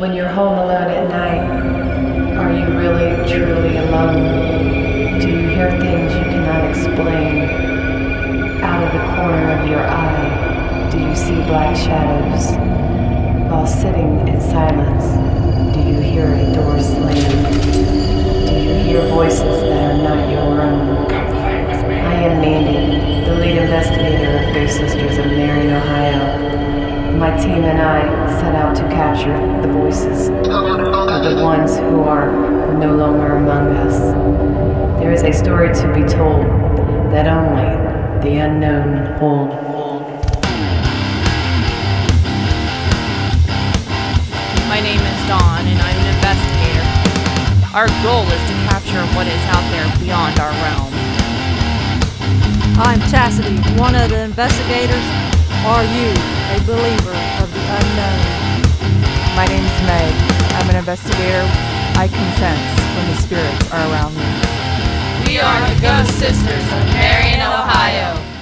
When you're home alone at night, are you really, truly alone? Do you hear things you cannot explain? Out of the corner of your eye, do you see black shadows? While sitting in silence, do you hear a door slam? Do you hear voices that are not your own? I am Mandy, the lead investigator of Ghost Sisters of Marion, Ohio. My team and I set out to capture the voices of the ones who are no longer among us. There is a story to be told that only the unknown hold. My name is Dawn, and I'm an investigator. Our goal is to capture what is out there beyond our realm. I'm Chastity, one of the investigators. Are you a believer of the unknown? My name's Meg. I'm an investigator. I can sense when the spirits are around me. We are the Ghost Sisters of Marion, Ohio.